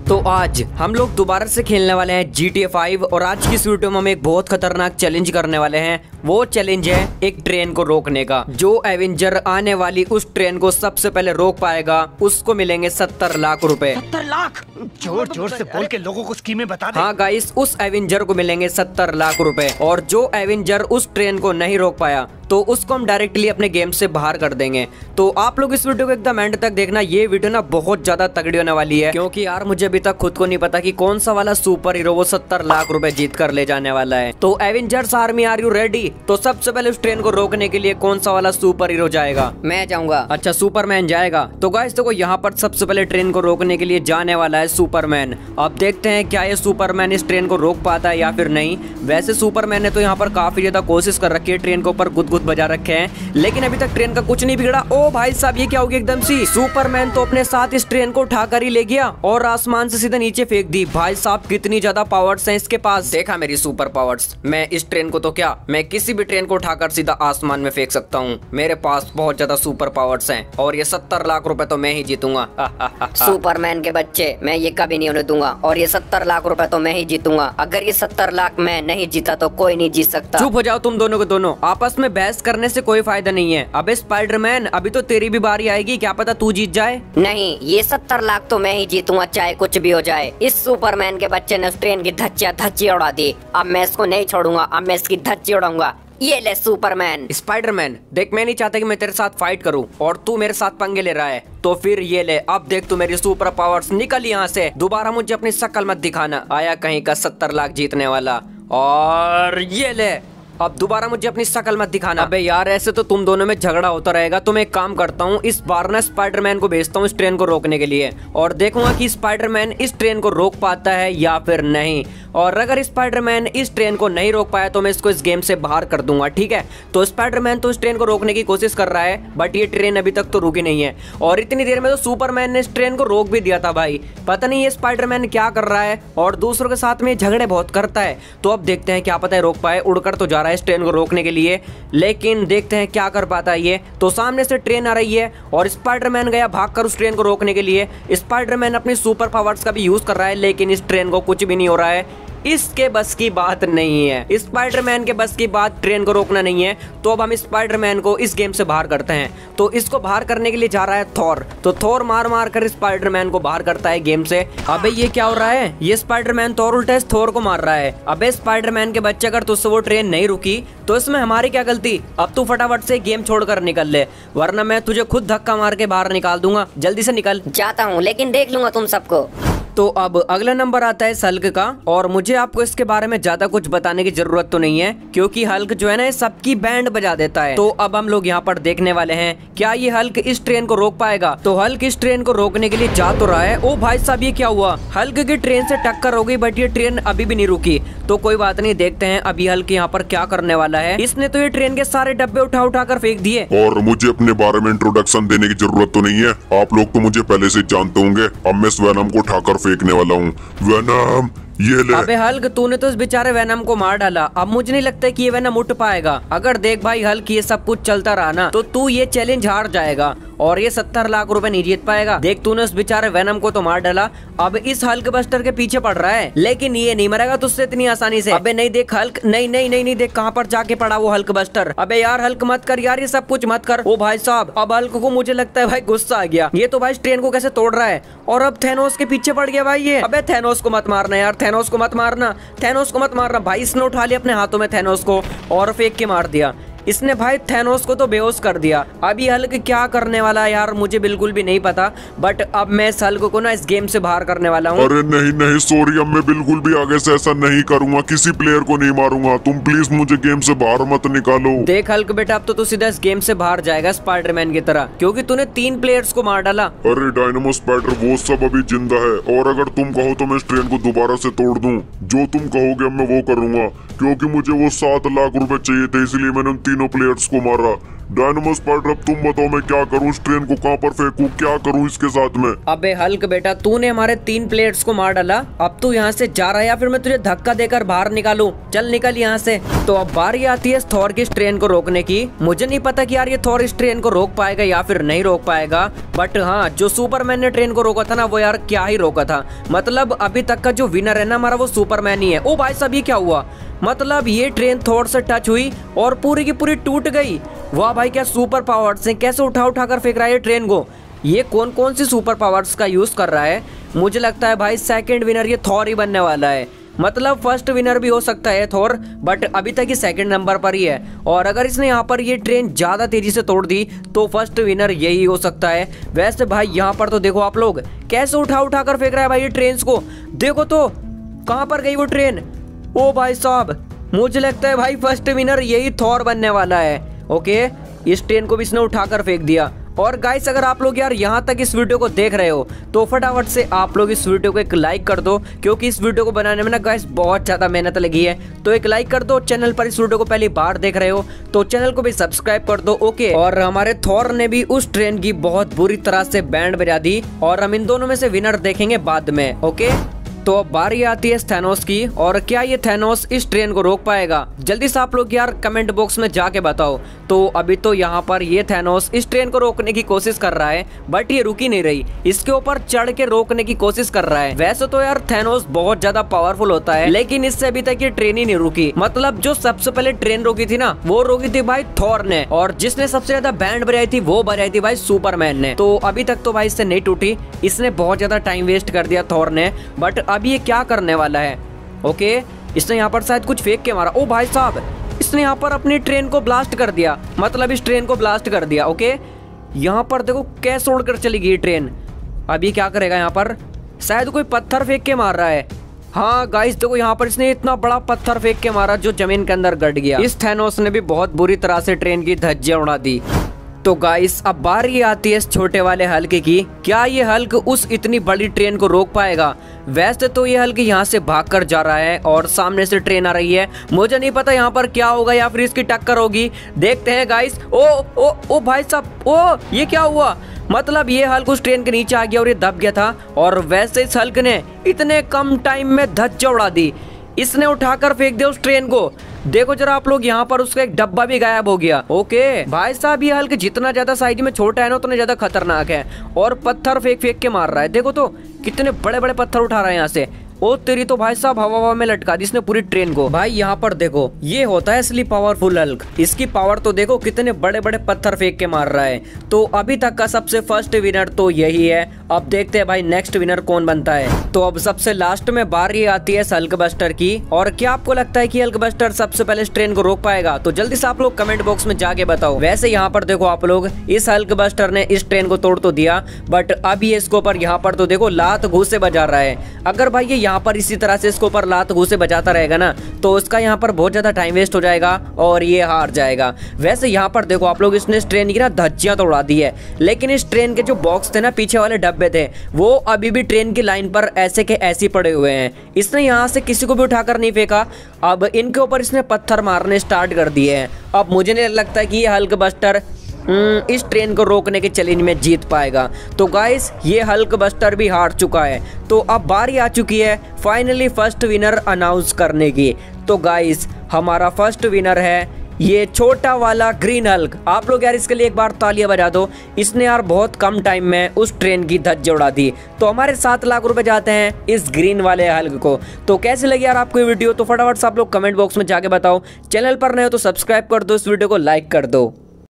तो आज हम लोग दोबारा से खेलने वाले हैं GTA 5 और आज की इस वीडियो में हम एक बहुत खतरनाक चैलेंज करने वाले हैं। वो चैलेंज है एक ट्रेन को रोकने का। जो एवेंजर आने वाली उस ट्रेन को सबसे पहले रोक पाएगा उसको मिलेंगे 70 लाख रुपए। 70 लाख? जोर जोर से बोल के लोगों को स्कीमें बता दे। हाँ गाइस, उस एवेंजर को मिलेंगे 70 लाख रुपए और जो एवेंजर उस ट्रेन को नहीं रोक पाया तो उसको हम डायरेक्टली अपने गेम से बाहर कर देंगे। तो आप लोग इस वीडियो को एकदम एंड तक देखना। ये वीडियो ना बहुत ज्यादा तगड़ी होने वाली है, क्योंकि यार मुझे अभी तक खुद को नहीं पता कि कौन सा वाला सुपर हीरो वो 70 लाख रुपए जीत कर ले जाने वाला है। तो Avengers army, are you ready? तो सबसे पहले उस ट्रेन को रोकने के लिए कौन सा वाला सुपर हीरो जाएगा? मैं जाऊंगा। अच्छा, सुपरमैन जाएगा। तो गाइस देखो, यहाँ पर सबसे पहले ट्रेन को रोकने के लिए जाने वाला है सुपरमैन। अब देखते हैं क्या ये सुपरमैन इस ट्रेन को रोक पाता है या फिर नहीं। वैसे सुपरमैन ने तो यहाँ पर काफी ज्यादा कोशिश कर रखी है, ट्रेन के ऊपर गुद बजा रखे हैं, लेकिन अभी तक ट्रेन का कुछ नहीं बिगड़ा। ओ भाई साहब, ये क्या हो गया एकदम से? सुपरमैन तो अपने साथ इस ट्रेन को उठाकर ही ले गया और आसमान से सीधा नीचे फेंक दी। भाई साहब, कितनी ज्यादा पावर्स हैं इसके पास। देखा मेरी सुपर पावर्स। मैं इस ट्रेन को तो क्या, मैं किसी भी ट्रेन को उठाकर सीधा आसमान में फेंक सकता हूँ। मेरे पास बहुत ज्यादा सुपर पावर्स हैं और ये 70 लाख रुपए तो मैं ही जीतूंगा। सुपरमैन के बच्चे, मैं ये कभी नहीं होने दूंगा और ये 70 लाख रुपए तो मैं ही जीतूंगा। अगर ये 70 लाख मैं नहीं जीता तो कोई नहीं जीत सकता। चुप हो जाओ तुम दोनों के दोनों। आपस में बहस करने से कोई फायदा नहीं है। अबे स्पाइडरमैन, अभी तो तेरी भी बारी आएगी, क्या पता तू जीत जाए। नहीं, ये 70 लाख तो मैं ही जीतूंगा, चाहे कुछ भी हो जाए। इस सुपरमैन के बच्चे ने उस ट्रेन की धज्जियां उड़ा दी। अब मैं इसको नहीं छोड़ूंगा, अब मैं इसकी धज्जी उड़ाऊंगा। ये ले सुपरमैन। स्पाइडरमैन देख, मैं नहीं चाहता कि मैं तेरे साथ फाइट करूं और तू मेरे साथ पंगे ले रहा है, तो फिर ये ले। अब देख तू मेरी सुपर पावर्स। निकल यहाँ से, दोबारा मुझे अपनी शक्ल मत दिखाना। आया कहीं का 70 लाख जीतने वाला। और ये ले, अब दोबारा मुझे अपनी शक्ल मत दिखाना। अबे यार, ऐसे तो तुम दोनों में झगड़ा होता रहेगा। तो मैं एक काम करता हूँ, इस बार ना स्पाइडरमैन को भेजता हूँ इस ट्रेन को रोकने के लिए और देखूंगा कि स्पाइडरमैन इस ट्रेन को रोक पाता है या फिर नहीं। और अगर स्पाइडरमैन इस ट्रेन को नहीं रोक पाया तो मैं इसको इस गेम से बाहर कर दूंगा, ठीक है। तो स्पाइडरमैन तो इस ट्रेन को रोकने की कोशिश कर रहा है, बट ये ट्रेन अभी तक तो रुकी नहीं है। और इतनी देर में तो सुपरमैन ने इस ट्रेन को रोक भी दिया था। भाई पता नहीं ये स्पाइडरमैन क्या कर रहा है और दूसरों के साथ में झगड़े बहुत करता है। तो अब देखते हैं, क्या पता है रोक पाए। उड़कर तो जा रहा है इस ट्रेन को रोकने के लिए, लेकिन देखते हैं क्या कर पाता है ये। तो सामने से ट्रेन आ रही है और स्पाइडरमैन गया भागकर उस ट्रेन को रोकने के लिए। स्पाइडरमैन अपनी सुपर पावर्स का भी यूज कर रहा है, लेकिन इस ट्रेन को कुछ भी नहीं हो रहा है। इसके बस की बात नहीं है, स्पाइडरमैन के बस की बात ट्रेन को रोकना नहीं है। तो अब हम स्पाइडरमैन को इस गेम से बाहर करते हैं। तो इसको बाहर करने के लिए जा रहा है थॉर। तो थॉर मार मार कर स्पाइडरमैन को बाहर करता है गेम से। अबे ये क्या हो रहा है? ये स्पाइडरमैन थॉर उल्टा थॉर को मार रहा है। अबे स्पाइडरमैन के बच्चे, अगर तुझसे वो ट्रेन नहीं रुकी तो इसमें हमारी क्या गलती? अब तू फटाफट से गेम छोड़कर निकल ले, वरना मैं तुझे खुद धक्का मार के बाहर निकाल दूंगा। जल्दी से निकल। जाता हूँ, लेकिन देख लूंगा तुम सबको। तो अब अगला नंबर आता है हल्क का, और मुझे आपको इसके बारे में ज्यादा कुछ बताने की जरूरत तो नहीं है, क्योंकि हल्क जो है ना सबकी बैंड बजा देता है। तो अब हम लोग यहाँ पर देखने वाले हैं क्या ये हल्क इस ट्रेन को रोक पाएगा। तो हल्क इस ट्रेन को रोकने के लिए जा तो रहा है। ओ भाई साहब, ये क्या हुआ? हल्क की ट्रेन से टक्कर हो गई, बट ये ट्रेन अभी भी नहीं रुकी। तो कोई बात नहीं, देखते हैं अभी हल्क यहाँ पर क्या करने वाला है। इसने तो ये ट्रेन के सारे डब्बे उठा कर फेंक दिए। और मुझे अपने बारे में इंट्रोडक्शन देने की जरूरत तो नहीं है, आप लोग तो मुझे पहले से जानते होंगे। अब मैं इस वेनम को उठाकर फेंकने वाला हूँ। वेनम, ये ले। अबे हल्क, तूने तो इस बेचारे वेनम को मार डाला। अब मुझे नहीं लगता कि ये वेनम उठ पाएगा। अगर देख भाई हल्क, ये सब कुछ चलता रहा ना तो तू ये चैलेंज हार जाएगा और ये 70 लाख रुपए नहीं जीत पाएगा। देख, तूने उस बेचारे वेनम को तो मार डाला, अब इस हल्क बस्टर के पीछे पड़ रहा है, लेकिन ये नहीं मरेगा तुझसे इतनी आसानी से। अबे नहीं, देख हल्क, नहीं नहीं नहीं नहीं, देख कहाँ पर जाके पड़ा वो हल्क बस्टर। अबे यार हल्क मत कर यार, ये सब कुछ मत कर। ओ भाई साहब, अब हल्क को मुझे लगता है भाई गुस्सा आ गया। ये तो भाई ट्रेन को कैसे तोड़ रहा है और अब थैनोस के पीछे पड़ गया भाई ये। अबे थैनोस को मत मारना यार, थैनोस को मत मारना, थैनोस को मत मारना। भाई इसने उठा लिया अपने हाथों में थैनोस को और फेंक के मार दिया। इसने भाई थैनोस को तो बेहोश कर दिया। अभी हल्क क्या करने वाला है यार, मुझे बिल्कुल भी नहीं पता, बट अब मैं इस हल्क को ना इस गेम से बाहर करने वाला हूँ। अरे नहीं नहीं, सॉरी, अब मैं बिल्कुल भी आगे से ऐसा नहीं करूंगा, किसी प्लेयर को नहीं मारूंगा। तुम प्लीज मुझे गेम से बाहर मत निकालो। देख हल्क बेटा, अब तो तू सीधा इस गेम से बाहर जाएगा स्पाइडरमैन की तरह, क्योंकि तूने 3 प्लेयर्स को मार डाला। अरे डायनामो स्पाइडर, वो सब अभी जिंदा है, और अगर तुम कहो तो मैं इस ट्रेन को दोबारा से तोड़ दूं। जो तुम कहोगे मैं वो करूंगा, क्योंकि मुझे वो 7 लाख रुपए चाहिए थे, इसलिए मैंने उन तीनों प्लेयर्स को मारा। डायनामोस पार्टनर अब तुम बताओ मैं क्या करूँ, इस ट्रेन को कहाँ पर फेंकूं, क्या करूँ इसके साथ में। अबे हल्क बेटा, तूने हमारे 3 प्लेयर्स को मार डाला, अब तू यहाँ से जा रहा है या फिर मैं तुझे धक्का देकर बाहर निकालूं? चल निकल यहाँ से। तो अब बारी आती है थॉर की इस ट्रेन को रोकने की। मुझे नहीं पता कि यार ये थॉर इस ट्रेन को रोक पाएगा या फिर नहीं रोक पाएगा, बट हाँ जो सुपरमैन ने ट्रेन को रोका था ना वो यार क्या ही रोका था। मतलब अभी तक का जो विनर है ना हमारा वो सुपरमैन ही है। ओ भाई साहब ये क्या हुआ, मतलब ये ट्रेन थॉर से टच हुई और पूरी की पूरी टूट गई। वाह भाई क्या सुपर पावर्स हैं, कैसे उठा उठा कर फेंक रहा है ये ट्रेन को। ये कौन कौन सी सुपर पावर्स का यूज कर रहा है? मुझे लगता है भाई सेकंड विनर ये थॉर ही बनने वाला है। मतलब फर्स्ट विनर भी हो सकता है थॉर, बट अभी तक ये सेकंड नंबर पर ही है। और अगर इसने यहाँ पर ये ट्रेन ज्यादा तेजी से तोड़ दी तो फर्स्ट विनर यही हो सकता है। वैसे भाई यहाँ पर तो देखो आप लोग कैसे उठा उठा कर फेंक रहा है भाई ये ट्रेन को। देखो तो कहाँ पर गई वो ट्रेन। ओ भाई साहब मुझे लगता है भाई फर्स्ट विनर यही थॉर बनने वाला है। ओके इस ट्रेन को भी इसने उठाकर फेंक दिया। और गाइस अगर आप लोग यार यहाँ तक इस वीडियो को देख रहे हो तो फटाफट से आप लोग इस वीडियो को एक लाइक कर दो, क्योंकि इस वीडियो को बनाने में ना गाइस बहुत ज़्यादा मेहनत लगी है। तो एक लाइक कर दो, चैनल पर इस वीडियो को पहली बार देख रहे हो तो चैनल को भी सब्सक्राइब कर दो। ओके और हमारे थॉर ने भी उस ट्रेन की बहुत बुरी तरह से बैंड बजा दी और हम इन दोनों में से विनर देखेंगे बाद में। ओके तो अब बारी आती है थैनोस की, और क्या ये थैनोस इस ट्रेन को रोक पाएगा? जल्दी से आप लोग यार कमेंट बॉक्स में जाके बताओ। तो अभी तो यहाँ पर ये थैनोस इस ट्रेन को रोकने की कोशिश कर रहा है, बट ये रुकी नहीं रही, इसके ऊपर चढ़ के रोकने की कोशिश कर रहा है। वैसे तो यार थैनोस बहुत ज्यादा पावरफुल होता है, लेकिन इससे अभी तक ये ट्रेन ही नहीं रुकी। मतलब जो सबसे पहले ट्रेन रोकी थी ना वो रोकी थी भाई थॉर ने, और जिसने सबसे ज्यादा बैंड बजाई थी वो बजाई थी भाई सुपरमैन ने। तो अभी तक तो भाई इससे नहीं टूटी, इसने बहुत ज्यादा टाइम वेस्ट कर दिया थॉर ने। बट अभी ये क्या करने वाला है? ओके इसने यहाँ पर शायद कुछ फेंक के मारा। ओ भाई साहब इसने यहाँ पर अपनी ट्रेन को ब्लास्ट कर दिया, मतलब इस ट्रेन को ब्लास्ट कर दिया। ओके यहाँ पर देखो कैसे उड़कर चली गई ट्रेन। अभी क्या करेगा यहाँ पर? शायद कोई पत्थर फेंक के मार रहा है। हाँ गाइस देखो यहाँ पर इसने इतना बड़ा पत्थर फेंक के मारा जो जमीन के अंदर गड़ गया। इस थैनोस ने भी बहुत बुरी तरह से ट्रेन की धज्जियां उड़ा दी। तो गाइस अब बारी आती है इस छोटे वाले हल्क की। क्या ये हल्क उस इतनी बड़ी ट्रेन को रोक पाएगा? वैसे तो ये हल्क यहाँ से भागकर जा रहा है और सामने से ट्रेन आ रही है। मुझे नहीं पता यहाँ पर क्या होगा या फिर इसकी टक्कर होगी, देखते हैं गाइस। ओ ओ ओ भाई साहब, ओ ये क्या हुआ? मतलब ये हल्क उस ट्रेन के नीचे आ गया और ये दब गया था, और वैसे इस हल्क ने इतने कम टाइम में धज्जियां उड़ा दी। इसने उठाकर फेंक दिया उस ट्रेन को। देखो जरा आप लोग यहाँ पर उसका एक डब्बा भी गायब हो गया। ओके भाई साहब ये हल्क जितना ज्यादा साइज में छोटा है ना उतना ज्यादा खतरनाक है, और पत्थर फेंक फेंक के मार रहा है। देखो तो कितने बड़े बड़े पत्थर उठा रहा है यहाँ से। ओ तेरी तो भाई साहब हवा में लटका दी इसने पूरी ट्रेन को। भाई यहाँ पर देखो ये होता है असली पावरफुल हल्क। इसकी पावर तो देखो कितने बड़े बड़े पत्थर फेंक के मार रहा है। तो अभी तक का सबसे फर्स्ट विनर तो यही है। अब देखते हैं भाई नेक्स्ट विनर कौन बनता है। तो अब सबसे लास्ट में बारी आती है हल्क बस्टर की, और क्या आपको लगता है कि हल्क बस्टर सबसे पहले इस ट्रेन को रोक पाएगा? तो जल्दी से आप लोग कमेंट बॉक्स में जाके बताओ। वैसे यहाँ पर देखो आप लोग इस हल्क बस्टर ने इस ट्रेन को तोड़ तो दिया, बट अभी इसको पर यहाँ पर तो देखो लात घूसे बजा रहा है। अगर भाई ये यहाँ पर इसी तरह से इसको पर लात घूसे बजाता रहेगा ना तो उसका यहाँ पर बहुत ज्यादा टाइम वेस्ट हो जाएगा और ये हार जाएगा। वैसे यहाँ पर देखो आप लोग इसने इस ट्रेन की ना धज्जियां तो उड़ा दी है, लेकिन इस ट्रेन के जो बॉक्स थे ना पीछे वाले डब्बे थे वो अभी भी ट्रेन की लाइन पर ऐसे के ऐसे पड़े हुए हैं। इसने यहाँ से किसी को भी उठाकर नहीं फेंका। अब इनके ऊपर इसने पत्थर मारने स्टार्ट कर दिए हैं। अब मुझे नहीं लगता कि ये हल्क बस्टर इस ट्रेन को रोकने के चैलेंज में जीत पाएगा। तो गाइस ये हल्क बस्टर भी हार चुका है। तो अब बारी आ चुकी है फाइनली फर्स्ट विनर अनाउंस करने की। तो गाइस हमारा फर्स्ट विनर है ये छोटा वाला ग्रीन हल्क। आप लोग यार इसके लिए एक बार तालियां बजा दो। इसने यार बहुत कम टाइम में उस ट्रेन की धज्जियां उड़ा दी। तो हमारे 7 लाख रुपए जाते हैं इस ग्रीन वाले हल्क को। तो कैसे लगी यार आपको ये वीडियो? तो फटाफट से आप लोग कमेंट बॉक्स में जाके बताओ। चैनल पर नए हो तो सब्सक्राइब कर दो, इस वीडियो को लाइक कर दो।